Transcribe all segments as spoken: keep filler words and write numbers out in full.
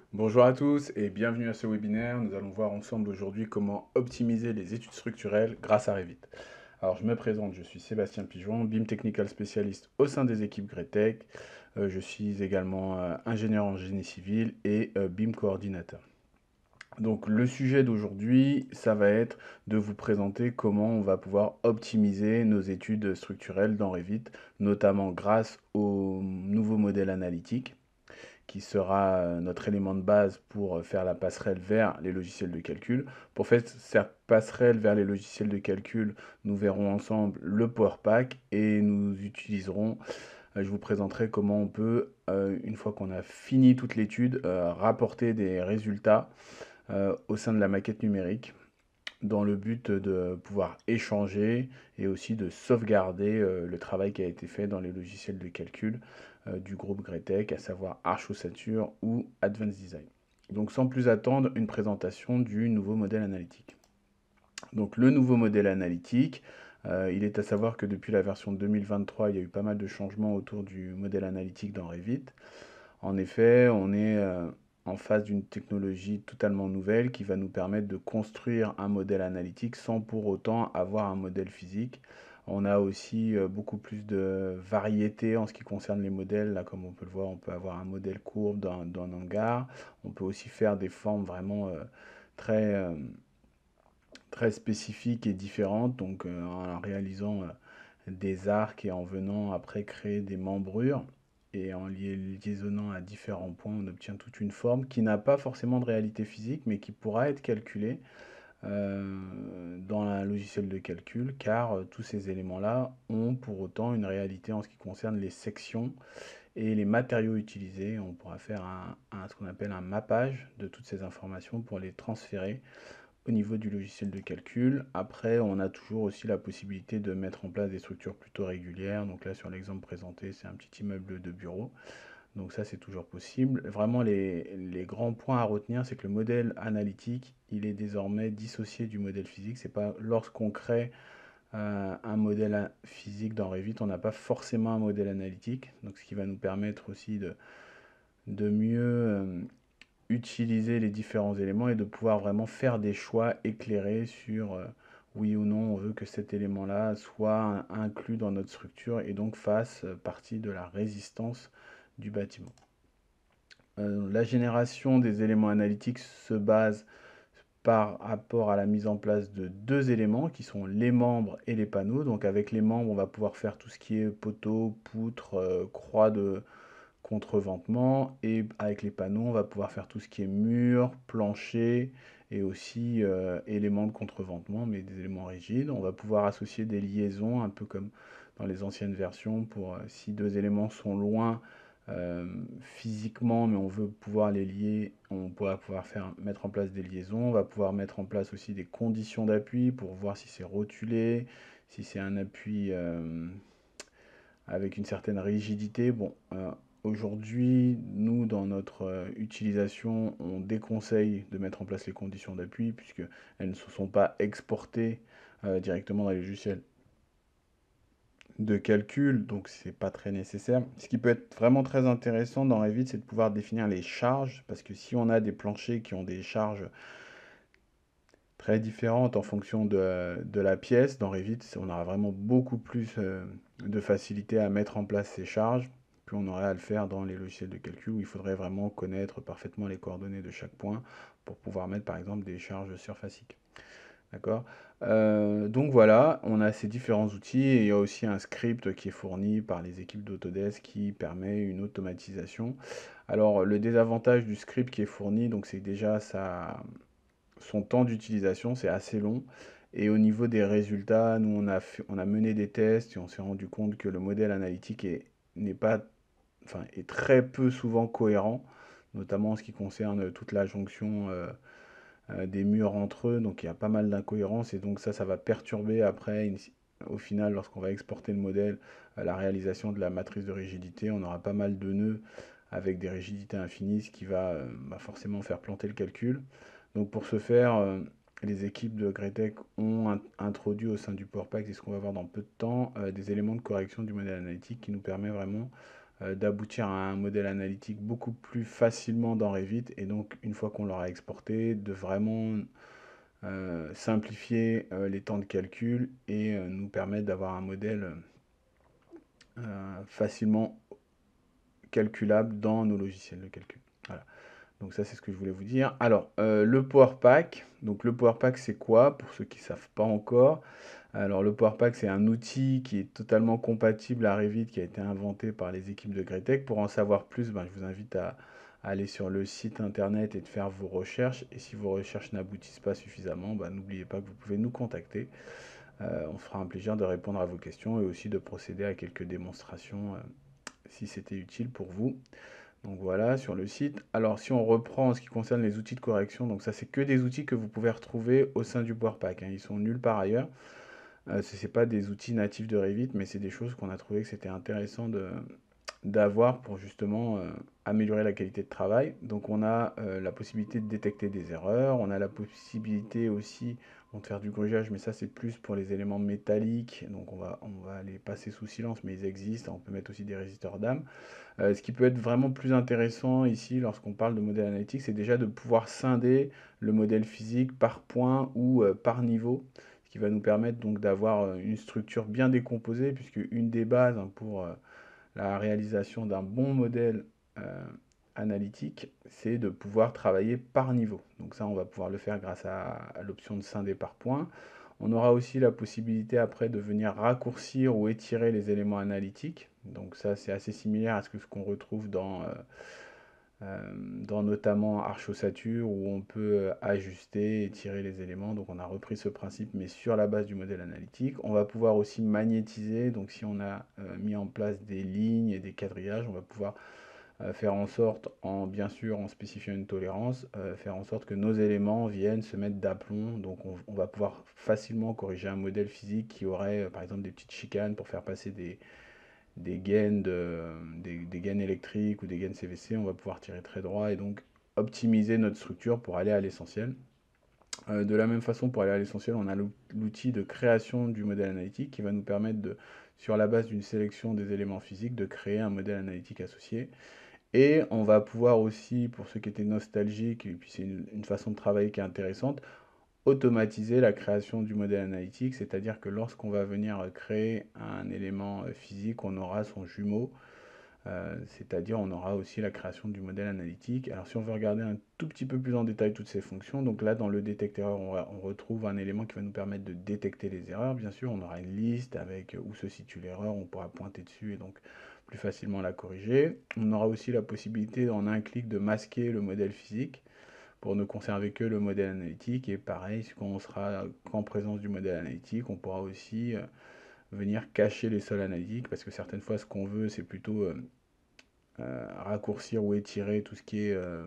Bonjour à tous et bienvenue à ce webinaire. Nous allons voir ensemble aujourd'hui comment optimiser les études structurelles grâce à Revit. Alors je me présente, je suis Sébastien Pigeon, B I M Technical Specialist au sein des équipes Gretec. Euh, je suis également euh, ingénieur en génie civil et euh, B I M coordinateur. Donc le sujet d'aujourd'hui, ça va être de vous présenter comment on va pouvoir optimiser nos études structurelles dans Revit, notamment grâce au nouveau modèle analytique qui sera euh, notre élément de base pour euh, faire la passerelle vers les logiciels de calcul. Pour faire cette passerelle vers les logiciels de calcul, nous verrons ensemble le Power Pack et nous utiliserons, euh, je vous présenterai comment on peut, euh, une fois qu'on a fini toute l'étude, euh, rapporter des résultats euh, au sein de la maquette numérique dans le but de pouvoir échanger et aussi de sauvegarder euh, le travail qui a été fait dans les logiciels de calcul euh, du groupe Gretec, à savoir Archosature ou Advanced Design. Donc sans plus attendre, une présentation du nouveau modèle analytique. Donc le nouveau modèle analytique, euh, il est à savoir que depuis la version deux mille vingt-trois, il y a eu pas mal de changements autour du modèle analytique dans Revit. En effet, on est euh, en face d'une technologie totalement nouvelle qui va nous permettre de construire un modèle analytique sans pour autant avoir un modèle physique. On a aussi euh, beaucoup plus de variété en ce qui concerne les modèles. Là, comme on peut le voir, on peut avoir un modèle courbe d'un d'un hangar. On peut aussi faire des formes vraiment euh, très, euh, très spécifiques et différentes, donc euh, en réalisant euh, des arcs et en venant après créer des membrures. Et en liaisonnant à différents points, on obtient toute une forme qui n'a pas forcément de réalité physique, mais qui pourra être calculée euh, dans un logiciel de calcul, car euh, tous ces éléments-là ont pour autant une réalité en ce qui concerne les sections et les matériaux utilisés. On pourra faire un, un- ce qu'on appelle un mappage de toutes ces informations pour les transférer au niveau du logiciel de calcul. Après, on a toujours aussi la possibilité de mettre en place des structures plutôt régulières. Donc là, sur l'exemple présenté, c'est un petit immeuble de bureau. Donc ça, c'est toujours possible. Vraiment, les, les grands points à retenir, c'est que le modèle analytique, il est désormais dissocié du modèle physique. C'est pas lorsqu'on crée euh, un modèle physique dans Revit, on n'a pas forcément un modèle analytique. Donc ce qui va nous permettre aussi de, de mieux euh, utiliser les différents éléments et de pouvoir vraiment faire des choix éclairés sur euh, oui ou non on veut que cet élément-là soit inclus dans notre structure et donc fasse euh, partie de la résistance du bâtiment. Euh, la génération des éléments analytiques se base par rapport à la mise en place de deux éléments qui sont les membres et les panneaux. Donc avec les membres, on va pouvoir faire tout ce qui est poteau, poutre, euh, croix de, contreventement, et avec les panneaux on va pouvoir faire tout ce qui est mur, plancher et aussi euh, éléments de contreventement mais des éléments rigides. On va pouvoir associer des liaisons un peu comme dans les anciennes versions pour euh, si deux éléments sont loin euh, physiquement mais on veut pouvoir les lier, on pourra pouvoir faire, mettre en place des liaisons. On va pouvoir mettre en place aussi des conditions d'appui pour voir si c'est rotulé, si c'est un appui euh, avec une certaine rigidité. Bon, euh, aujourd'hui, nous, dans notre euh, utilisation, on déconseille de mettre en place les conditions d'appui puisqu'elles ne se sont pas exportées euh, directement dans les logiciels de calcul, donc c'est pas très nécessaire. Ce qui peut être vraiment très intéressant dans Revit, c'est de pouvoir définir les charges, parce que si on a des planchers qui ont des charges très différentes en fonction de, de la pièce, dans Revit, on aura vraiment beaucoup plus euh, de facilité à mettre en place ces charges. Puis on aurait à le faire dans les logiciels de calcul où il faudrait vraiment connaître parfaitement les coordonnées de chaque point pour pouvoir mettre par exemple des charges surfaciques. D'accord? Euh, donc voilà, on a ces différents outils et il y a aussi un script qui est fourni par les équipes d'Autodesk qui permet une automatisation. Alors le désavantage du script qui est fourni, donc c'est déjà ça, son temps d'utilisation, c'est assez long. Et au niveau des résultats, nous, on a, fait- on a mené des tests et on s'est rendu compte que le modèle analytique est, n'est pas, enfin, est très peu souvent cohérent, notamment en ce qui concerne toute la jonction euh, euh, des murs entre eux. Donc il y a pas mal d'incohérences et donc ça, ça va perturber après, une- au final, lorsqu'on va exporter le modèle, euh, la réalisation de la matrice de rigidité. On aura pas mal de nœuds avec des rigidités infinies, ce qui va euh, bah, forcément faire planter le calcul. Donc pour ce faire, euh, les équipes de Gretec ont in- introduit au sein du PowerPack, et ce qu'on va voir dans peu de temps, euh, des éléments de correction du modèle analytique qui nous permet vraiment euh, d'aboutir à un modèle analytique beaucoup plus facilement dans Revit. Et donc, une fois qu'on l'aura exporté, de vraiment euh, simplifier euh, les temps de calcul et euh, nous permettre d'avoir un modèle euh, facilement calculable dans nos logiciels de calcul. Voilà. Donc ça, c'est ce que je voulais vous dire. Alors, euh, le Power Pack. Donc le Power Pack, c'est quoi? Pour ceux qui ne savent pas encore. Alors le Power Pack, c'est un outil qui est totalement compatible à Revit, qui a été inventé par les équipes de Gretec. Pour en savoir plus, ben, je vous invite à, à aller sur le site internet et de faire vos recherches. Et si vos recherches n'aboutissent pas suffisamment, ben, n'oubliez pas que vous pouvez nous contacter. Euh, on fera un plaisir de répondre à vos questions et aussi de procéder à quelques démonstrations euh, si c'était utile pour vous. Donc voilà, sur le site. Alors si on reprend en ce qui concerne les outils de correction, donc ça c'est que des outils que vous pouvez retrouver au sein du PowerPack, hein. Ils sont nulle part ailleurs. Euh, ce n'est pas des outils natifs de Revit, mais c'est des choses qu'on a trouvé que c'était intéressant de, d'avoir pour justement euh, améliorer la qualité de travail. Donc on a euh, la possibilité de détecter des erreurs, on a la possibilité aussi bon, de faire du grugeage, mais ça c'est plus pour les éléments métalliques, donc on va, on va les passer sous silence, mais ils existent. On peut mettre aussi des résisteurs d'âme. Euh, ce qui peut être vraiment plus intéressant ici lorsqu'on parle de modèle analytique, c'est déjà de pouvoir scinder le modèle physique par point ou euh, par niveau, ce qui va nous permettre donc d'avoir euh, une structure bien décomposée, puisque une des bases hein, pour euh, la réalisation d'un bon modèle euh, analytique, c'est de pouvoir travailler par niveau. Donc ça, on va pouvoir le faire grâce à, à l'option de scinder par point. On aura aussi la possibilité après de venir raccourcir ou étirer les éléments analytiques. Donc ça, c'est assez similaire à ce que ce qu'on retrouve dans, euh, euh, dans notamment Arch-Ossature, où on peut euh, ajuster, étirer les éléments. Donc on a repris ce principe, mais sur la base du modèle analytique. On va pouvoir aussi magnétiser. Donc si on a euh, mis en place des lignes et des quadrillages, on va pouvoir euh, faire en sorte, en, bien sûr en spécifiant une tolérance, euh, faire en sorte que nos éléments viennent se mettre d'aplomb. Donc on, on va pouvoir facilement corriger un modèle physique qui aurait euh, par exemple des petites chicanes pour faire passer des, des gaines, de, des, des gaines électriques ou des gaines C V C. On va pouvoir tirer très droit et donc optimiser notre structure pour aller à l'essentiel. Euh, de la même façon, pour aller à l'essentiel, on a l'outil de création du modèle analytique qui va nous permettre de, sur la base d'une sélection des éléments physiques, de créer un modèle analytique associé. Et on va pouvoir aussi, pour ceux qui étaient nostalgiques, et puis c'est une, une façon de travailler qui est intéressante, automatiser la création du modèle analytique, c'est-à-dire que lorsqu'on va venir créer un élément physique, on aura son jumeau, euh, c'est-à-dire on aura aussi la création du modèle analytique. Alors si on veut regarder un tout petit peu plus en détail toutes ces fonctions, donc là dans le détecteur on, on retrouve un élément qui va nous permettre de détecter les erreurs. Bien sûr, on aura une liste avec où se situe l'erreur, on pourra pointer dessus et donc plus facilement la corriger. On aura aussi la possibilité en un clic de masquer le modèle physique pour ne conserver que le modèle analytique. Et pareil, quand on sera en présence du modèle analytique, on pourra aussi euh, venir cacher les sols analytiques, parce que certaines fois, ce qu'on veut, c'est plutôt euh, euh, raccourcir ou étirer tout ce qui est euh,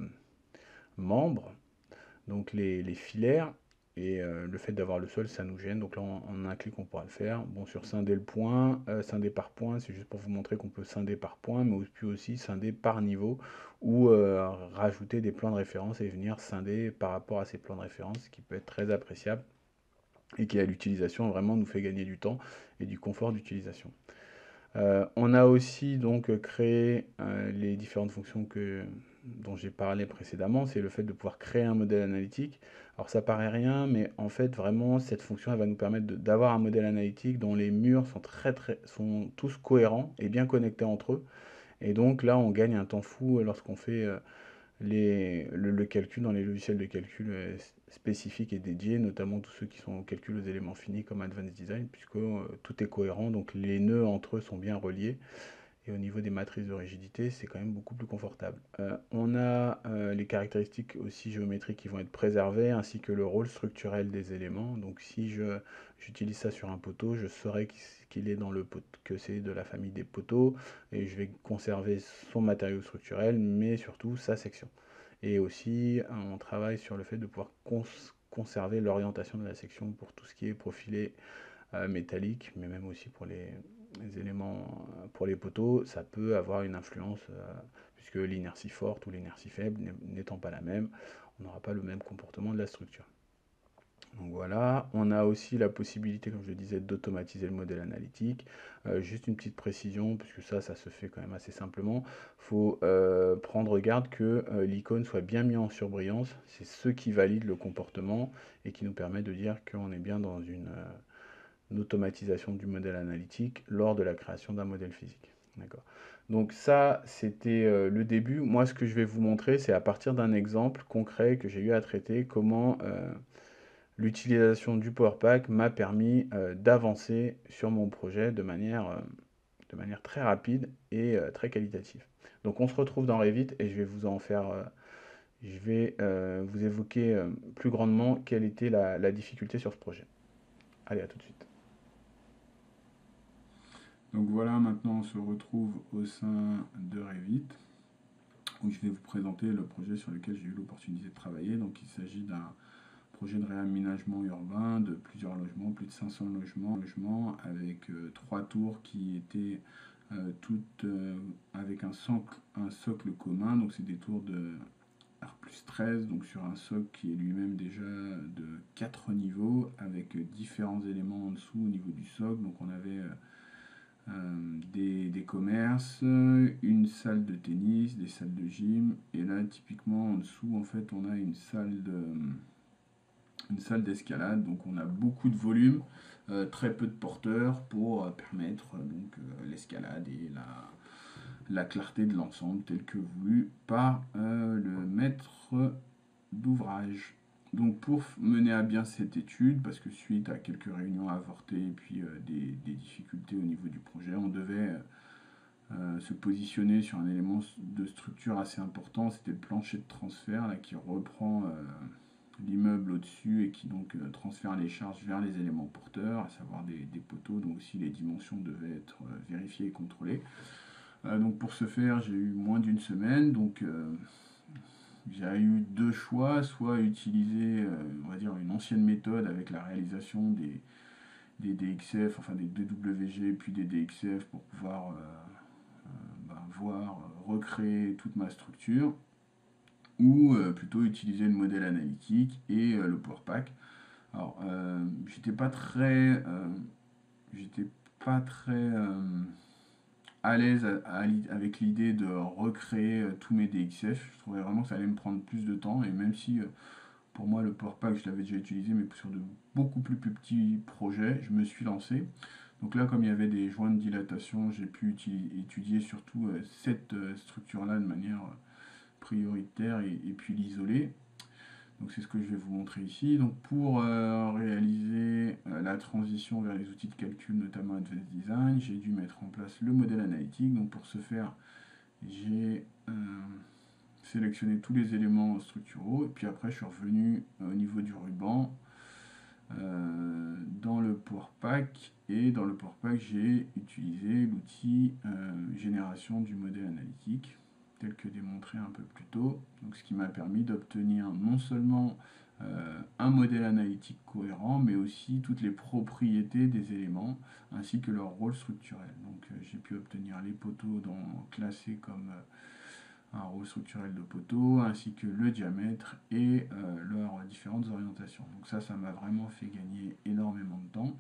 membre, donc les, les filaires. Et euh, le fait d'avoir le sol, ça nous gêne. Donc là, en, en un clic, on pourra le faire. Bon, sur scinder le point, euh, scinder par point, c'est juste pour vous montrer qu'on peut scinder par point, mais puis aussi scinder par niveau, ou euh, rajouter des plans de référence et venir scinder par rapport à ces plans de référence, ce qui peut être très appréciable et qui à l'utilisation vraiment nous fait gagner du temps et du confort d'utilisation. Euh, on a aussi donc créé euh, les différentes fonctions que, dont j'ai parlé précédemment, c'est le fait de pouvoir créer un modèle analytique. Alors ça paraît rien, mais en fait vraiment cette fonction elle va nous permettre d'avoir un modèle analytique dont les murs sont, très, très, sont tous cohérents et bien connectés entre eux. Et donc là on gagne un temps fou lorsqu'on fait euh, les, le, le calcul dans les logiciels de calcul euh, spécifiques et dédiés, notamment tous ceux qui sont au calcul aux éléments finis comme Advanced Design, puisque euh, tout est cohérent, donc les nœuds entre eux sont bien reliés. Et au niveau des matrices de rigidité, c'est quand même beaucoup plus confortable. Euh, on a euh, les caractéristiques aussi géométriques qui vont être préservées, ainsi que le rôle structurel des éléments. Donc si je, j'utilise ça sur un poteau, je saurai qu'il est dans le pot, que c'est de la famille des poteaux, et je vais conserver son matériau structurel, mais surtout sa section. Et aussi, on travaille sur le fait de pouvoir cons conserver l'orientation de la section pour tout ce qui est profilé euh, métallique, mais même aussi pour les, les éléments, euh, pour les poteaux, ça peut avoir une influence, euh, puisque l'inertie forte ou l'inertie faible n'étant pas la même, on n'aura pas le même comportement de la structure. Donc voilà, on a aussi la possibilité, comme je le disais, d'automatiser le modèle analytique. Euh, juste une petite précision, puisque ça, ça se fait quand même assez simplement. Il faut euh, prendre garde que euh, l'icône soit bien mis en surbrillance. C'est ce qui valide le comportement et qui nous permet de dire qu'on est bien dans une, euh, une automatisation du modèle analytique lors de la création d'un modèle physique. D'accord. Donc ça, c'était euh, le début. Moi, ce que je vais vous montrer, c'est à partir d'un exemple concret que j'ai eu à traiter, comment euh, l'utilisation du Power Pack m'a permis euh, d'avancer sur mon projet de manière, euh, de manière très rapide et euh, très qualitative. Donc on se retrouve dans Revit et je vais vous en faire, euh, je vais euh, vous évoquer euh, plus grandement quelle était la, la difficulté sur ce projet. Allez, à tout de suite. Donc voilà, maintenant on se retrouve au sein de Revit, où je vais vous présenter le projet sur lequel j'ai eu l'opportunité de travailler. Donc il s'agit d'un projet de réaménagement urbain de plusieurs logements, plus de cinq cents logements, logements avec euh, trois tours qui étaient euh, toutes euh, avec un socle, un socle commun. Donc c'est des tours de R plus treize, donc sur un socle qui est lui-même déjà de quatre niveaux, avec différents éléments en dessous au niveau du socle. Donc on avait euh, euh, des, des commerces, une salle de tennis, des salles de gym, et là typiquement en dessous en fait on a une salle de une salle d'escalade, donc on a beaucoup de volume, euh, très peu de porteurs pour euh, permettre euh, donc euh, l'escalade et la, la clarté de l'ensemble tel que voulu par euh, le maître d'ouvrage. Donc pour mener à bien cette étude, parce que suite à quelques réunions avortées et puis euh, des, des, difficultés au niveau du projet, on devait euh, se positionner sur un élément de structure assez important, c'était le plancher de transfert là, qui reprend euh, l'immeuble au-dessus et qui donc euh, transfère les charges vers les éléments porteurs, à savoir des, des poteaux, donc aussi les dimensions devaient être euh, vérifiées et contrôlées. Euh, donc pour ce faire, j'ai eu moins d'une semaine, donc euh, j'ai eu deux choix, soit utiliser, euh, on va dire, une ancienne méthode avec la réalisation des, des D X F, enfin des D W G puis des D X F pour pouvoir euh, euh, bah, voir, euh, recréer toute ma structure, ou euh, plutôt utiliser le modèle analytique et euh, le Power Pack. Alors, euh, j'étais pas très, euh, j'étais pas très euh, à l'aise à- à avec l'idée de recréer euh, tous mes D X F. Je trouvais vraiment que ça allait me prendre plus de temps, et même si euh, pour moi le Power Pack je l'avais déjà utilisé, mais sur de beaucoup plus petits projets, je me suis lancé. Donc là, comme il y avait des joints de dilatation, j'ai pu étudier surtout euh, cette euh, structure-là de manière euh, prioritaire, et, et puis l'isoler. Donc c'est ce que je vais vous montrer ici. Donc pour euh, réaliser euh, la transition vers les outils de calcul, notamment Advanced Design, j'ai dû mettre en place le modèle analytique. Donc pour ce faire, j'ai euh, sélectionné tous les éléments structuraux, et puis après je suis revenu euh, au niveau du ruban euh, dans le Power Pack, et dans le Power Pack j'ai utilisé l'outil euh, génération du modèle analytique tel que démontré un peu plus tôt. Donc, ce qui m'a permis d'obtenir non seulement euh, un modèle analytique cohérent, mais aussi toutes les propriétés des éléments ainsi que leur rôle structurel. Donc euh, j'ai pu obtenir les poteaux dans, classés comme euh, un rôle structurel de poteau, ainsi que le diamètre et euh, leurs différentes orientations. Donc ça, ça m'a vraiment fait gagner énormément de temps.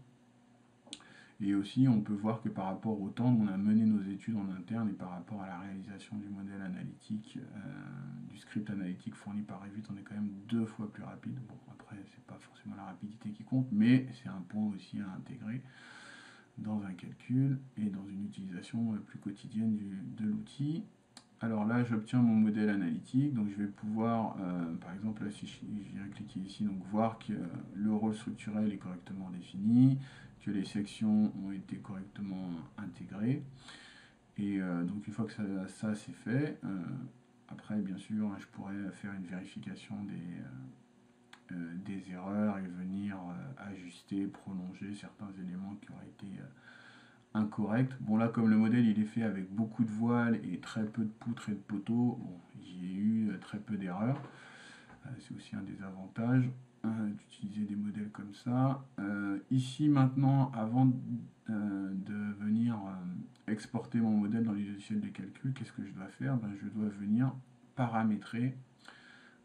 Et aussi, on peut voir que par rapport au temps dont on a mené nos études en interne et par rapport à la réalisation du modèle analytique, euh, du script analytique fourni par Revit, on est quand même deux fois plus rapide. Bon, après, c'est pas forcément la rapidité qui compte, mais c'est un point aussi à intégrer dans un calcul et dans une utilisation plus quotidienne du, de l'outil. Alors là, j'obtiens mon modèle analytique, donc je vais pouvoir, euh, par exemple, là, si je, je viens cliquer ici, donc voir que euh, le rôle structurel est correctement défini, que les sections ont été correctement intégrées. Et euh, donc une fois que ça, ça c'est fait, euh, après, bien sûr, je pourrais faire une vérification des, euh, des erreurs et venir euh, ajuster, prolonger certains éléments qui auraient été euh, incorrect. Bon là, comme le modèle il est fait avec beaucoup de voiles et très peu de poutres et de poteaux, bon, j'ai eu très peu d'erreurs. Euh, c'est aussi un des avantages euh, d'utiliser des modèles comme ça. Euh, ici maintenant, avant euh, de venir euh, exporter mon modèle dans les logiciels de calcul, qu'est-ce que je dois faire? Ben, je dois venir paramétrer euh,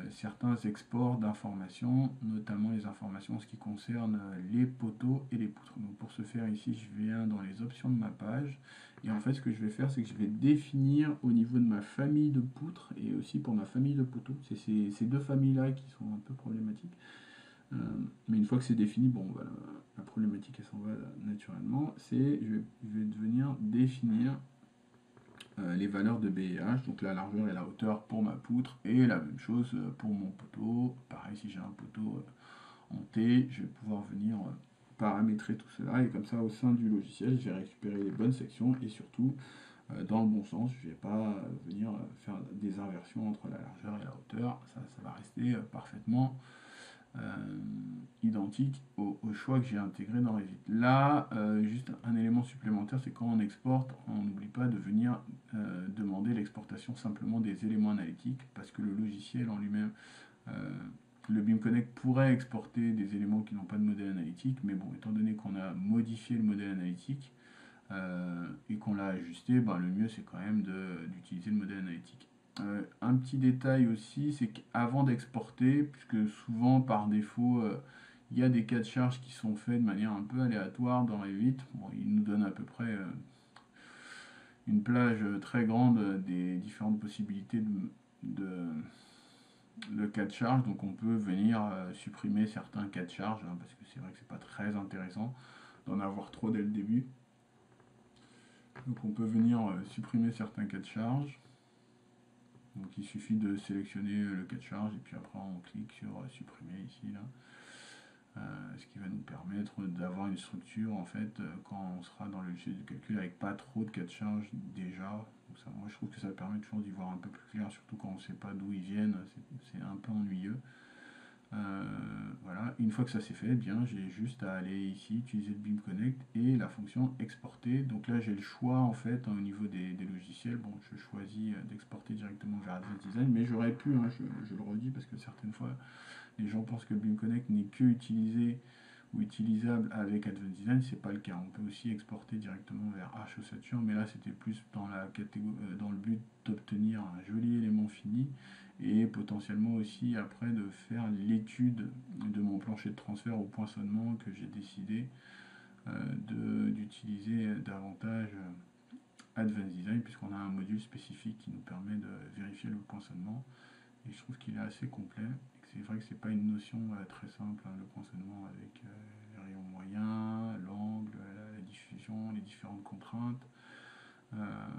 certains exports d'informations, notamment les informations en ce qui concerne les poteaux et les poutres. Donc pour ce faire ici, je viens dans les options de ma page, et en fait ce que je vais faire, c'est que je vais définir au niveau de ma famille de poutres, et aussi pour ma famille de poteaux. C'est ces, ces deux familles-là qui sont un peu problématiques. Euh, mais une fois que c'est défini, bon, voilà, la problématique elle s'en va naturellement. C'est, je vais, je vais devenir définir euh, les valeurs de B et H, donc la largeur et la hauteur pour ma poutre, et la même chose pour mon poteau. Pareil, si j'ai un poteau euh, en T, je vais pouvoir venir euh, paramétrer tout cela, et comme ça, au sein du logiciel, je vais récupérer les bonnes sections, et surtout, euh, dans le bon sens, je ne vais pas euh, venir euh, faire des inversions entre la largeur et la hauteur. Ça, ça va rester euh, parfaitement Euh, identique au, au choix que j'ai intégré dans Revit. Là, euh, juste un élément supplémentaire, c'est quand on exporte, on n'oublie pas de venir euh, demander l'exportation simplement des éléments analytiques, parce que le logiciel en lui-même, euh, le BIMconnect pourrait exporter des éléments qui n'ont pas de modèle analytique, mais bon, étant donné qu'on a modifié le modèle analytique euh, et qu'on l'a ajusté, ben, le mieux c'est quand même d'utiliser le modèle analytique. Euh, un petit détail aussi, c'est qu'avant d'exporter, puisque souvent par défaut, euh, il y a des cas de charge qui sont faits de manière un peu aléatoire dans Revit. Bon, il nous donne à peu près euh, une plage très grande des différentes possibilités de, de, de cas de charge. Donc on peut venir euh, supprimer certains cas de charge, hein, parce que c'est vrai que c'est pas très intéressant d'en avoir trop dès le début. Donc on peut venir euh, supprimer certains cas de charge. Donc il suffit de sélectionner le cas de charge et puis après on clique sur euh, supprimer ici là. Euh, ce qui va nous permettre d'avoir une structure en fait euh, quand on sera dans le logiciel de calcul avec pas trop de cas de charge déjà. Donc ça, moi je trouve que ça permet toujours d'y voir un peu plus clair, surtout quand on ne sait pas d'où ils viennent, c'est un peu ennuyeux. Euh, voilà, une fois que ça c'est fait, eh bien j'ai juste à aller ici, utiliser le BIMconnect et la fonction exporter. Donc là j'ai le choix en fait hein, au niveau des, des logiciels. Bon, je choisis d'exporter directement vers Advanced Design, mais j'aurais pu, hein, je, je le redis parce que certaines fois les gens pensent que le BIMconnect n'est que utilisé ou utilisable avec Advanced Design. C'est pas le cas. On peut aussi exporter directement vers Arch Ossature, mais là c'était plus dans la catégorie, euh, dans le but d'obtenir un joli élément fini et potentiellement aussi après de faire l'étude de mon plancher de transfert au poinçonnement que j'ai décidé euh, d'utiliser davantage Advanced Design, puisqu'on a un module spécifique qui nous permet de vérifier le poinçonnement, et je trouve qu'il est assez complet. C'est vrai que c'est pas une notion euh, très simple, hein, le poinçonnement avec euh, les rayons moyens, l'angle, la, la diffusion, les différentes contraintes. Euh,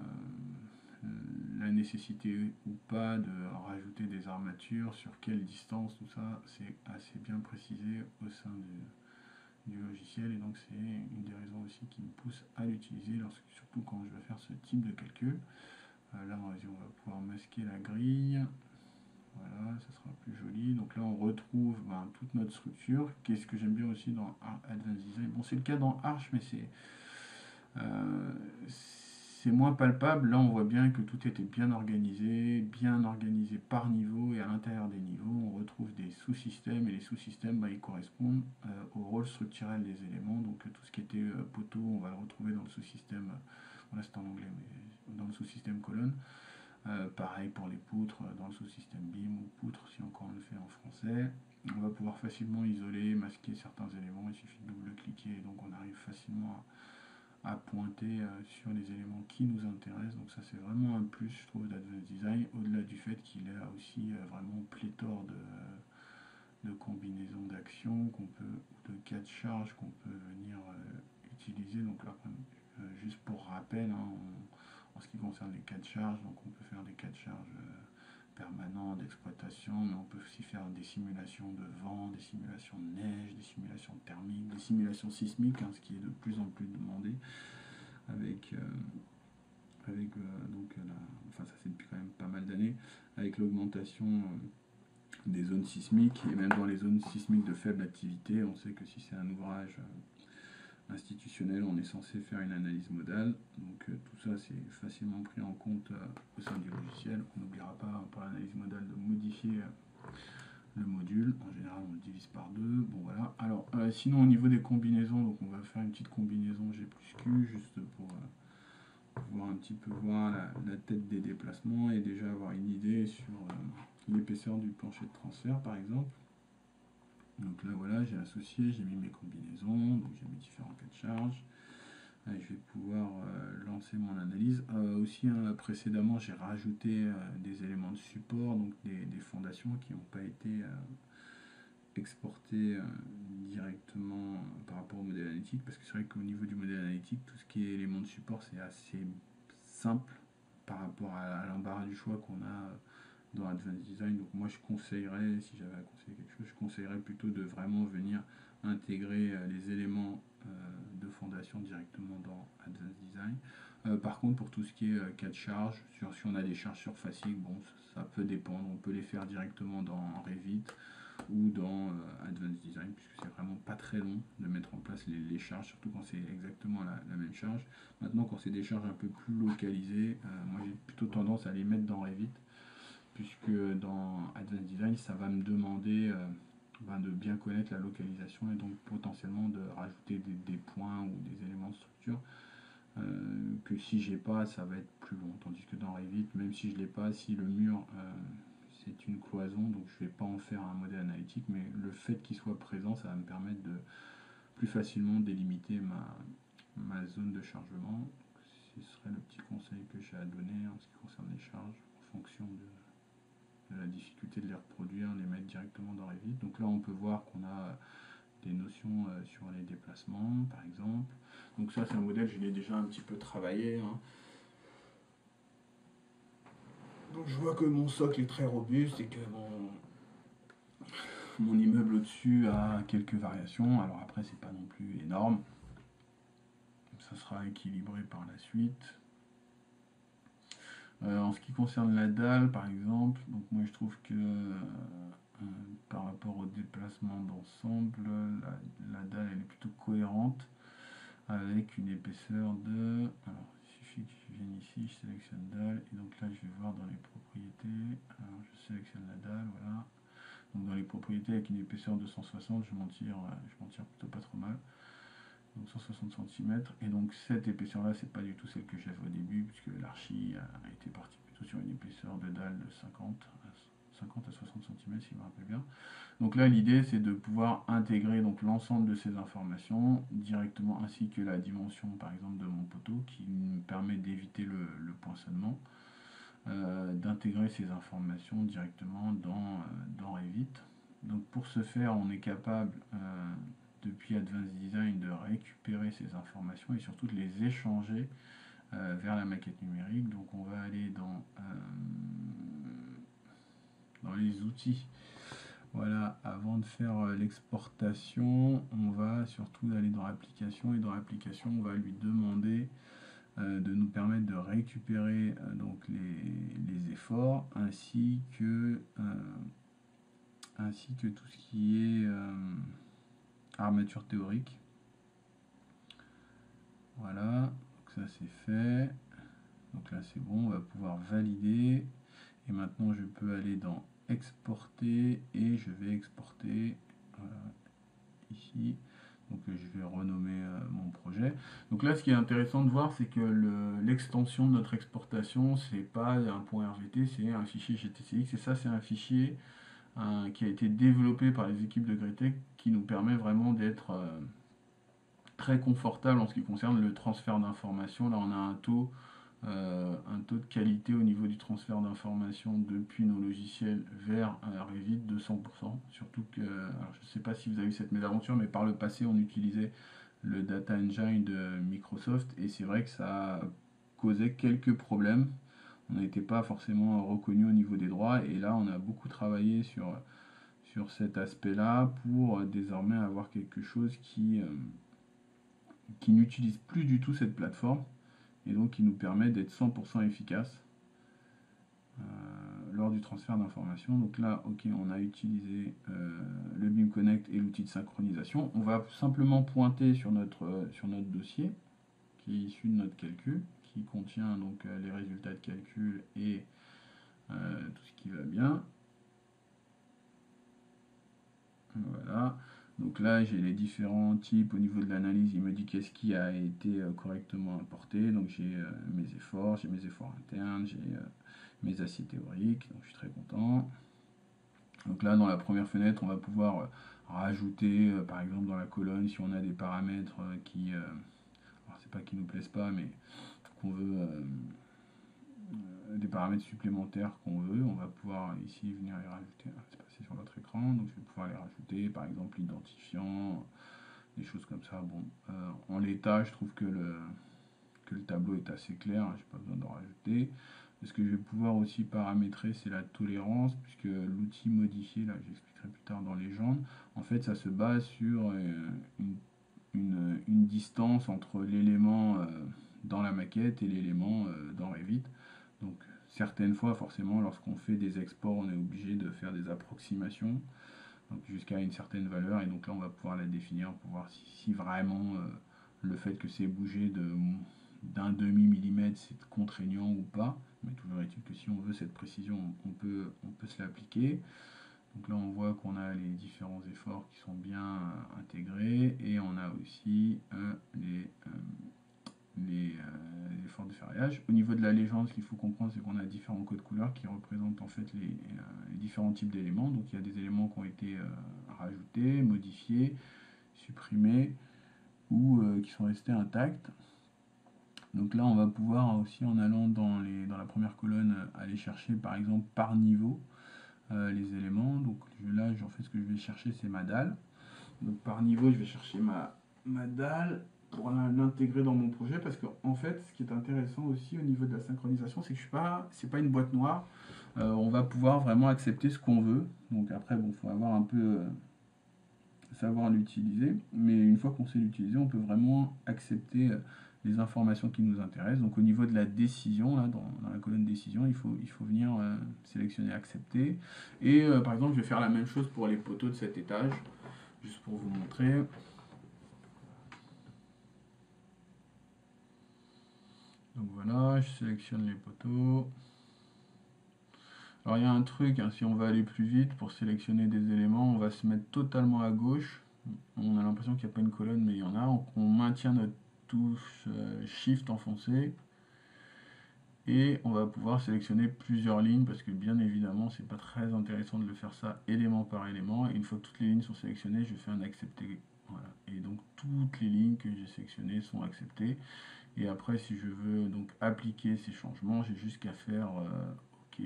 la nécessité ou pas de rajouter des armatures, sur quelle distance, tout ça, c'est assez bien précisé au sein du, du logiciel, et donc c'est une des raisons aussi qui me pousse à l'utiliser, surtout quand je vais faire ce type de calcul. Euh, là, on va pouvoir masquer la grille. Voilà, ça sera plus joli. Donc là, on retrouve ben, toute notre structure. Qu'est-ce que j'aime bien aussi dans Advanced Design? Bon, c'est le cas dans Arch, mais c'est euh, c'est moins palpable. Là, on voit bien que tout était bien organisé, bien organisé par niveau, et à l'intérieur des niveaux, on retrouve des sous-systèmes, et les sous-systèmes, ben, ils correspondent euh, au rôle structurel des éléments. Donc tout ce qui était euh, poteau, on va le retrouver dans le sous-système, bon, là c'est en anglais, mais dans le sous-système colonne. Euh, pareil pour les poutres dans le sous-système B I M, ou poutres si encore on le fait en français. On va pouvoir facilement isoler, masquer certains éléments, il suffit de double-cliquer, donc on arrive facilement à, à pointer euh, sur les éléments qui nous intéressent. Donc ça c'est vraiment un plus, je trouve, d'Advanced Design, au-delà du fait qu'il a aussi euh, vraiment pléthore de, de combinaisons d'actions qu'on peut, de cas de charge qu'on peut venir euh, utiliser. Donc là, euh, juste pour rappel, hein, on, en ce qui concerne les cas de charge, donc on peut faire des cas de charge euh, permanents d'exploitation, mais on peut aussi faire des simulations de vent, des simulations de neige, des simulations thermiques, des simulations sismiques, hein, ce qui est de plus en plus demandé avec, euh, avec euh, donc la, enfin ça c'est depuis quand même pas mal d'années, avec l'augmentation euh, des zones sismiques, et même dans les zones sismiques de faible activité, on sait que si c'est un ouvrage euh, institutionnel, on est censé faire une analyse modale, donc euh, tout ça c'est facilement pris en compte euh, au sein du logiciel. On n'oubliera pas pour l'analyse modale de modifier euh, le module, en général on le divise par deux. Bon voilà, alors euh, sinon au niveau des combinaisons, donc on va faire une petite combinaison G plus Q, juste pour euh, pouvoir un petit peu voir la, la tête des déplacements, et déjà avoir une idée sur, euh, l'épaisseur du plancher de transfert par exemple. Donc là voilà, j'ai associé, j'ai mis mes combinaisons, donc j'ai mes différents cas de charge. Là, je vais pouvoir euh, lancer mon analyse. Euh, aussi hein, précédemment j'ai rajouté euh, des éléments de support, donc des, des fondations qui n'ont pas été euh, exportées euh, directement euh, par rapport au modèle analytique, parce que c'est vrai qu'au niveau du modèle analytique, tout ce qui est éléments de support c'est assez simple par rapport à, à l'embarras du choix qu'on a euh, dans Advanced Design. Donc moi je conseillerais, si j'avais à conseiller quelque chose, je conseillerais plutôt de vraiment venir intégrer euh, les éléments euh, de fondation directement dans Advanced Design. Euh, par contre pour tout ce qui est euh, cas de charge, sur, si on a des charges surfaciques, bon ça, ça peut dépendre, on peut les faire directement dans Revit ou dans euh, Advanced Design, puisque c'est vraiment pas très long de mettre en place les, les charges, surtout quand c'est exactement la, la, même charge. Maintenant quand c'est des charges un peu plus localisées, euh, moi j'ai plutôt tendance à les mettre dans Revit, puisque dans Advanced Design, ça va me demander euh, ben de bien connaître la localisation et donc potentiellement de rajouter des, des points ou des éléments de structure euh, que si j'ai pas, ça va être plus long. Tandis que dans Revit, même si je l'ai pas, si le mur euh, c'est une cloison, donc je vais pas en faire un modèle analytique, mais le fait qu'il soit présent, ça va me permettre de plus facilement délimiter ma, ma zone de chargement. Ce serait le petit conseil que j'ai à donner en ce qui concerne les charges, en fonction de, de la difficulté de les reproduire, les mettre directement dans Revit. Donc là, on peut voir qu'on a des notions euh, sur les déplacements, par exemple. Donc ça, c'est un modèle, je l'ai déjà un petit peu travaillé. Hein. Donc je vois que mon socle est très robuste et que mon, mon immeuble au-dessus a quelques variations. Alors après, c'est pas non plus énorme. Ça sera équilibré par la suite. Euh, en ce qui concerne la dalle, par exemple, donc moi je trouve que euh, euh, par rapport au déplacement d'ensemble, la, la dalle elle est plutôt cohérente avec une épaisseur de. Alors il suffit que je vienne ici, je sélectionne dalle et donc là je vais voir dans les propriétés. Alors je sélectionne la dalle, voilà. Donc dans les propriétés avec une épaisseur de cent soixante, je m'en tire, je m'en tire plutôt pas trop mal. Donc cent soixante centimètres, et donc cette épaisseur là c'est pas du tout celle que j'avais au début, puisque l'archi a été parti plutôt sur une épaisseur de dalle de cinquante à soixante centimètres si je me rappelle bien. Donc là l'idée c'est de pouvoir intégrer donc l'ensemble de ces informations directement, ainsi que la dimension par exemple de mon poteau qui me permet d'éviter le, le poinçonnement, euh, d'intégrer ces informations directement dans, euh, dans Revit. Donc pour ce faire on est capable euh, depuis Advanced Design de récupérer ces informations et surtout de les échanger euh, vers la maquette numérique. Donc on va aller dans, euh, dans les outils. Voilà, avant de faire euh, l'exportation, on va surtout aller dans l'application, et dans l'application on va lui demander euh, de nous permettre de récupérer euh, donc les, les efforts ainsi que, euh, ainsi que tout ce qui est euh, armature théorique. Voilà, donc ça c'est fait. Donc là c'est bon, on va pouvoir valider. Et maintenant je peux aller dans exporter et je vais exporter voilà, ici. Donc je vais renommer euh, mon projet. Donc là ce qui est intéressant de voir, c'est que l'extension de notre exportation, c'est pas un point R V T, c'est un fichier G T C X. Et ça c'est un fichier euh, qui a été développé par les équipes de Gretec, qui nous permet vraiment d'être euh, très confortable en ce qui concerne le transfert d'informations. Là on a un taux Euh, un taux de qualité au niveau du transfert d'informations depuis nos logiciels vers euh, Revit de cent pour cent. Surtout que, alors je ne sais pas si vous avez eu cette mésaventure, mais par le passé on utilisait le Data Engine de Microsoft et c'est vrai que ça causait quelques problèmes. On n'était pas forcément reconnu au niveau des droits et là on a beaucoup travaillé sur, sur cet aspect-là pour euh, désormais avoir quelque chose qui, euh, qui n'utilise plus du tout cette plateforme, et donc qui nous permet d'être cent pour cent efficace euh, lors du transfert d'informations. Donc là, ok, on a utilisé euh, le Beam Connect et l'outil de synchronisation. On va simplement pointer sur notre, euh, sur notre dossier qui est issu de notre calcul, qui contient donc euh, les résultats de calcul et euh, tout ce qui va bien. Voilà. Donc là, j'ai les différents types au niveau de l'analyse. Il me dit qu'est-ce qui a été euh, correctement importé. Donc j'ai euh, mes efforts, j'ai mes efforts internes, j'ai euh, mes aciers théoriques. Donc je suis très content. Donc là, dans la première fenêtre, on va pouvoir euh, rajouter, euh, par exemple, dans la colonne, si on a des paramètres euh, qui, euh, alors c'est pas qui nous plaisent pas, mais qu'on veut, euh, euh, des paramètres supplémentaires qu'on veut, on va pouvoir ici venir les rajouter. Ah, c'est passé sur l'autre écran, donc je vais pouvoir les rajouter, par exemple l'identifiant, des choses comme ça. Bon, euh, en l'état, je trouve que le, que le tableau est assez clair, hein, j'ai pas besoin d'en rajouter. Ce que je vais pouvoir aussi paramétrer, c'est la tolérance, puisque l'outil modifié, là j'expliquerai plus tard dans légende, en fait ça se base sur euh, une, une, une distance entre l'élément euh, dans la maquette et l'élément euh, dans Revit. Donc certaines fois, forcément, lorsqu'on fait des exports, on est obligé de faire des approximations, donc jusqu'à une certaine valeur, et donc là on va pouvoir la définir pour voir si, si vraiment euh, le fait que c'est bougé de d'un demi millimètre c'est contraignant ou pas. Mais toujours est-il que si on veut cette précision, on peut, on peut se l'appliquer. Donc là on voit qu'on a les différents efforts qui sont bien euh, intégrés, et on a aussi euh, les, euh, les, euh, les efforts de ferraillage. Au niveau de la légende, ce qu'il faut comprendre, c'est qu'on a différents codes couleurs qui représentent en fait les, euh, les différents types d'éléments. Donc il y a des éléments qui ont été euh, rajoutés, modifiés, supprimés, ou euh, qui sont restés intacts. Donc là, on va pouvoir aussi, en allant dans, les, dans la première colonne, aller chercher par exemple par niveau euh, les éléments. Donc là, en fait, ce que je vais chercher, c'est ma dalle. Donc par niveau, je vais chercher ma, ma dalle pour l'intégrer dans mon projet, parce qu'en en fait, ce qui est intéressant aussi au niveau de la synchronisation, c'est que je suis pas, c'est pas une boîte noire. Euh, on va pouvoir vraiment accepter ce qu'on veut. Donc après, bon, faut avoir un peu euh, savoir l'utiliser, mais une fois qu'on sait l'utiliser, on peut vraiment accepter euh, les informations qui nous intéressent. Donc au niveau de la décision, là, dans, dans la colonne décision, il faut, il faut venir euh, sélectionner accepter. Et euh, par exemple, je vais faire la même chose pour les poteaux de cet étage, juste pour vous montrer. Donc voilà, je sélectionne les poteaux. Alors il y a un truc, hein, si on veut aller plus vite pour sélectionner des éléments, on va se mettre totalement à gauche. On a l'impression qu'il n'y a pas une colonne, mais il y en a. On, on maintient notre touche euh, Shift enfoncé, et on va pouvoir sélectionner plusieurs lignes, parce que bien évidemment c'est pas très intéressant de le faire ça élément par élément. Et une fois que toutes les lignes sont sélectionnées, je fais un accepter. Voilà. Et donc toutes les lignes que j'ai sélectionnées sont acceptées. Et après, si je veux donc appliquer ces changements, j'ai juste qu'à faire euh, OK,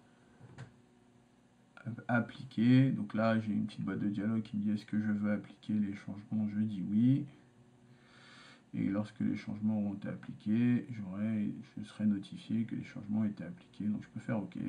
appliquer. Donc là, j'ai une petite boîte de dialogue qui me dit est-ce que je veux appliquer les changements. Je dis oui. Et lorsque les changements auront été appliqués, je serai notifié que les changements ont été appliqués. Donc je peux faire OK.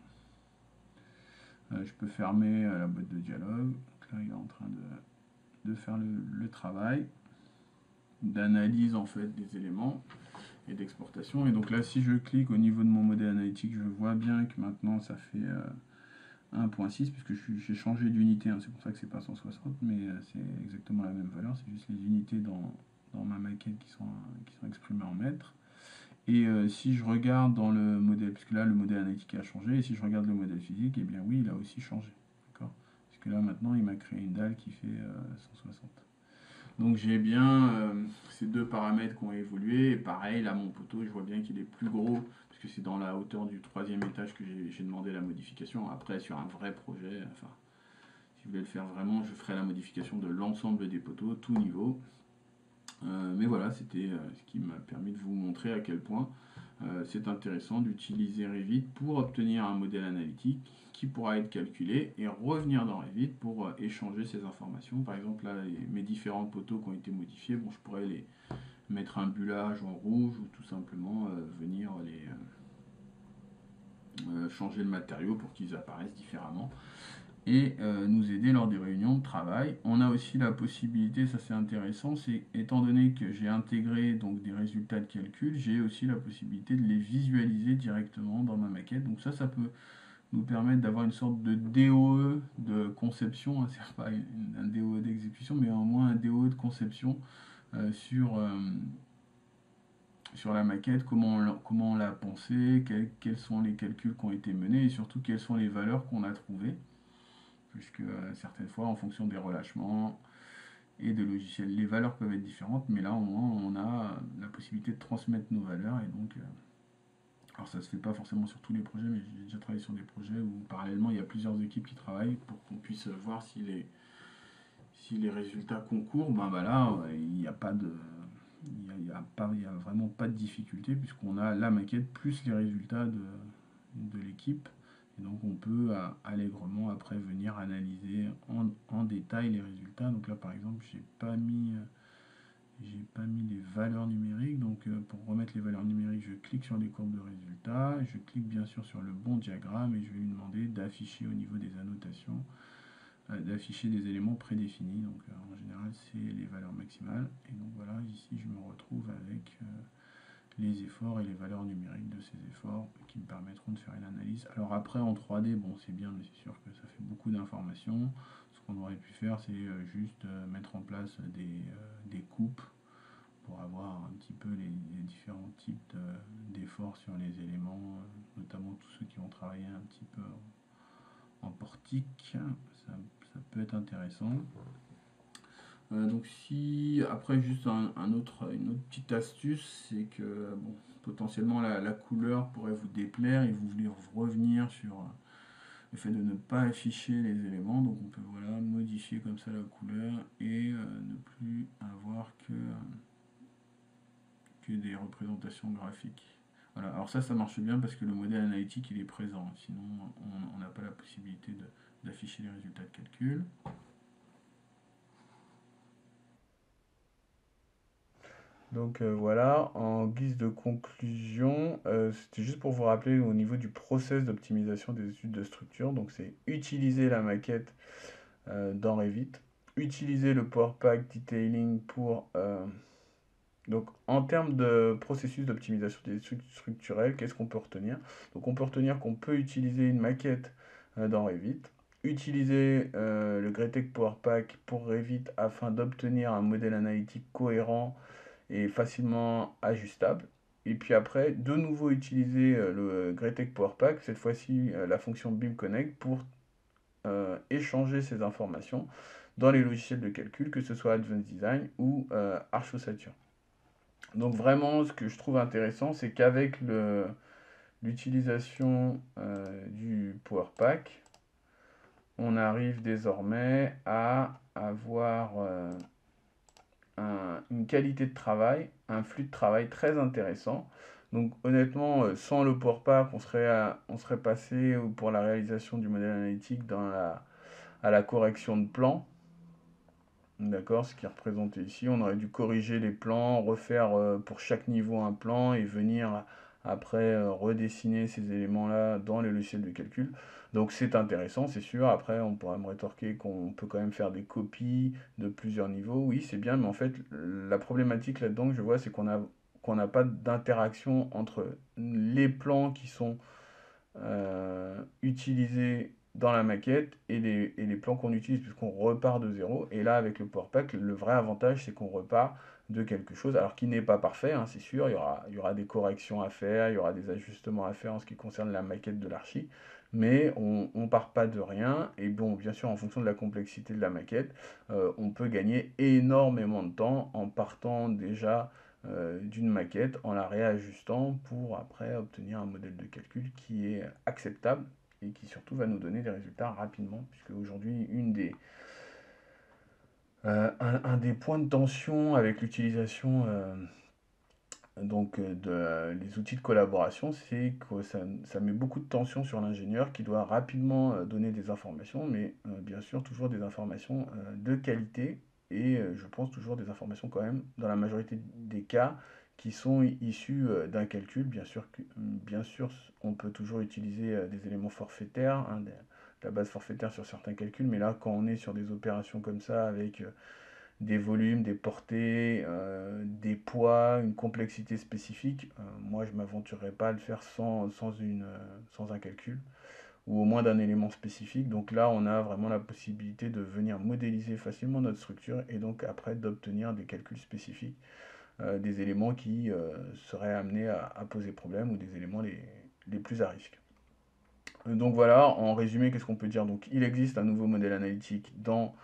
Euh, je peux fermer euh, la boîte de dialogue. Donc là, il est en train de, de faire le, le travail d'analyse en fait des éléments et d'exportation. Et donc là, si je clique au niveau de mon modèle analytique, je vois bien que maintenant ça fait euh, un point six, puisque j'ai changé d'unité, hein, c'est pour ça que c'est pas cent soixante, mais euh, c'est exactement la même valeur, c'est juste les unités dans, dans ma maquette qui sont, qui sont exprimées en mètres. Et euh, si je regarde dans le modèle, puisque là le modèle analytique a changé, et si je regarde le modèle physique, et eh bien oui, il a aussi changé. D'accord, puisque là maintenant il m'a créé une dalle qui fait euh, cent soixante. Donc j'ai bien euh, ces deux paramètres qui ont évolué. Et pareil, là mon poteau, je vois bien qu'il est plus gros, puisque c'est dans la hauteur du troisième étage que j'ai demandé la modification. Après, sur un vrai projet, enfin, si vous voulez le faire vraiment, je ferai la modification de l'ensemble des poteaux, tout niveau. Euh, mais voilà, c'était euh, ce qui m'a permis de vous montrer à quel point euh, c'est intéressant d'utiliser Revit pour obtenir un modèle analytique qui pourra être calculé et revenir dans Revit pour euh, échanger ces informations. Par exemple, là, les, mes différents poteaux qui ont été modifiés, bon, je pourrais les mettre un bullage en rouge, ou tout simplement euh, venir les euh, euh, changer le matériau pour qu'ils apparaissent différemment, et euh, nous aider lors des réunions de travail. On a aussi la possibilité, ça c'est intéressant, c'est étant donné que j'ai intégré donc des résultats de calcul, j'ai aussi la possibilité de les visualiser directement dans ma maquette. Donc ça, ça peut nous permettre d'avoir une sorte de D O E de conception, hein, c'est pas un D O E d'exécution, mais au moins un D O E de conception euh, sur, euh, sur la maquette, comment on l'a, comment on l'a pensé, quels, quels sont les calculs qui ont été menés, et surtout quelles sont les valeurs qu'on a trouvées, puisque euh, certaines fois, en fonction des relâchements et des logiciels, les valeurs peuvent être différentes, mais là au moins on a la possibilité de transmettre nos valeurs, et donc euh, Alors ça se fait pas forcément sur tous les projets, mais j'ai déjà travaillé sur des projets où parallèlement il y a plusieurs équipes qui travaillent pour qu'on puisse voir si les, si les résultats concourent. Ben, ben là, il n'y a pas de, il y a, il y a pas, il y a vraiment pas de difficulté puisqu'on a la maquette plus les résultats de, de l'équipe. Et donc on peut euh, allègrement après venir analyser en, en détail les résultats. Donc là par exemple, j'ai pas mis euh, j'ai pas mis les valeurs numériques. Donc euh, pour remettre les valeurs numériques, je clique sur les courbes de résultats. Je clique bien sûr sur le bon diagramme et je vais lui demander d'afficher au niveau des annotations, euh, d'afficher des éléments prédéfinis. Donc euh, en général, c'est les valeurs maximales. Et donc voilà, ici je me retrouve avec euh, les efforts et les valeurs numériques de ces efforts qui me permettront de faire une analyse. Alors après en trois D, bon c'est bien, mais c'est sûr que ça fait beaucoup d'informations. Ce qu'on aurait pu faire, c'est euh, juste euh, mettre en place des, euh, des coupes pour avoir un petit peu les, les différents types d'efforts sur les éléments, euh, notamment tous ceux qui vont travailler un petit peu en, en portique. Ça, ça peut être intéressant. Euh, donc si après juste un, un autre, une autre petite astuce, c'est que bon, potentiellement la, la couleur pourrait vous déplaire et vous voulez revenir sur euh, le fait de ne pas afficher les éléments. Donc on peut voilà modifier comme ça la couleur et euh, ne plus avoir que, euh, que des représentations graphiques. Voilà. Alors ça ça marche bien parce que le modèle analytique il est présent, sinon on n'a pas la possibilité d'afficher les résultats de calcul. Donc euh, voilà, en guise de conclusion, euh, c'était juste pour vous rappeler au niveau du process d'optimisation des études de structure. Donc c'est utiliser la maquette euh, dans Revit, utiliser le PowerPack Detailing pour... euh, donc en termes de processus d'optimisation des études structurelles, qu'est-ce qu'on peut retenir? Donc on peut retenir qu'on peut utiliser une maquette euh, dans Revit, utiliser euh, le Greatech PowerPack pour Revit afin d'obtenir un modèle analytique cohérent et facilement ajustable. Et puis après, de nouveau utiliser euh, le Greatech PowerPack, cette fois-ci euh, la fonction Beam Connect pour euh, échanger ces informations dans les logiciels de calcul, que ce soit Advanced Design ou euh, Archosature. Donc vraiment, ce que je trouve intéressant, c'est qu'avec l'utilisation euh, du PowerPack, on arrive désormais à avoir euh, un, une qualité de travail, un flux de travail très intéressant. Donc honnêtement, euh, sans le PowerPack, on serait, à- on serait passé euh, pour la réalisation du modèle analytique dans la, à la correction de plans. D'accord, ce qui est représenté ici. On aurait dû corriger les plans, refaire euh, pour chaque niveau un plan et venir après euh, redessiner ces éléments-là dans les logiciels de calcul. Donc c'est intéressant, c'est sûr. Après, on pourrait me rétorquer qu'on peut quand même faire des copies de plusieurs niveaux. Oui, c'est bien, mais en fait, la problématique là-dedans que je vois, c'est qu'on a, qu'on n'a pas d'interaction entre les plans qui sont euh, utilisés dans la maquette et les, et les plans qu'on utilise puisqu'on repart de zéro. Et là, avec le PowerPack, le vrai avantage, c'est qu'on repart de quelque chose, alors qui n'est pas parfait, hein, c'est sûr, il y aura, il y aura des corrections à faire, il y aura des ajustements à faire en ce qui concerne la maquette de l'archi, mais on ne part pas de rien, et bon, bien sûr, en fonction de la complexité de la maquette, euh, on peut gagner énormément de temps en partant déjà euh, d'une maquette en la réajustant pour après obtenir un modèle de calcul qui est acceptable et qui surtout va nous donner des résultats rapidement, puisque aujourd'hui, une des, euh, un, un des points de tension avec l'utilisation euh, donc euh, de euh, les outils de collaboration, c'est que ça, ça met beaucoup de tension sur l'ingénieur qui doit rapidement euh, donner des informations, mais euh, bien sûr toujours des informations euh, de qualité et euh, je pense toujours des informations quand même dans la majorité des cas qui sont i- issues euh, d'un calcul. Bien sûr, que- bien sûr, on peut toujours utiliser euh, des éléments forfaitaires, hein, des- de la base forfaitaire sur certains calculs, mais là quand on est sur des opérations comme ça avec euh, des volumes, des portées, euh, des poids, une complexité spécifique. Euh, moi, je ne m'aventurerais pas à le faire sans, sans, une, euh, sans un calcul, ou au moins d'un élément spécifique. Donc là, on a vraiment la possibilité de venir modéliser facilement notre structure et donc après d'obtenir des calculs spécifiques, euh, des éléments qui euh, seraient amenés à, à poser problème ou des éléments les, les plus à risque. Donc voilà, en résumé, qu'est-ce qu'on peut dire? Donc il existe un nouveau modèle analytique dans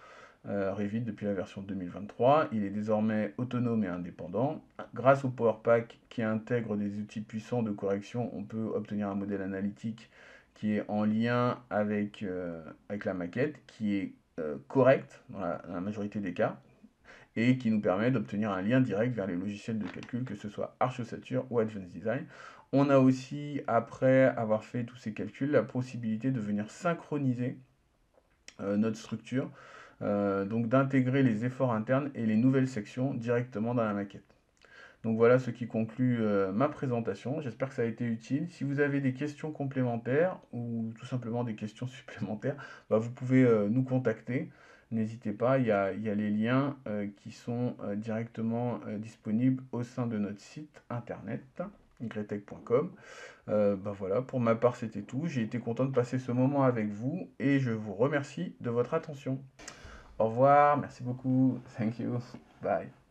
euh, Revit depuis la version deux mille vingt-trois. Il est désormais autonome et indépendant. Grâce au Power Pack qui intègre des outils puissants de correction, on peut obtenir un modèle analytique qui est en lien avec, euh, avec la maquette, qui est euh, correct dans la, dans la majorité des cas, et qui nous permet d'obtenir un lien direct vers les logiciels de calcul, que ce soit Archosature ou Advanced Design. On a aussi, après avoir fait tous ces calculs, la possibilité de venir synchroniser euh, notre structure, euh, donc d'intégrer les efforts internes et les nouvelles sections directement dans la maquette. Donc voilà ce qui conclut euh, ma présentation. J'espère que ça a été utile. Si vous avez des questions complémentaires ou tout simplement des questions supplémentaires, bah, vous pouvez euh, nous contacter. N'hésitez pas, il y a, il y a les liens euh, qui sont euh, directement euh, disponibles au sein de notre site internet, gretech point com. Euh, bah voilà, pour ma part c'était tout. J'ai été content de passer ce moment avec vous et je vous remercie de votre attention. Au revoir, merci beaucoup. Thank you. Bye.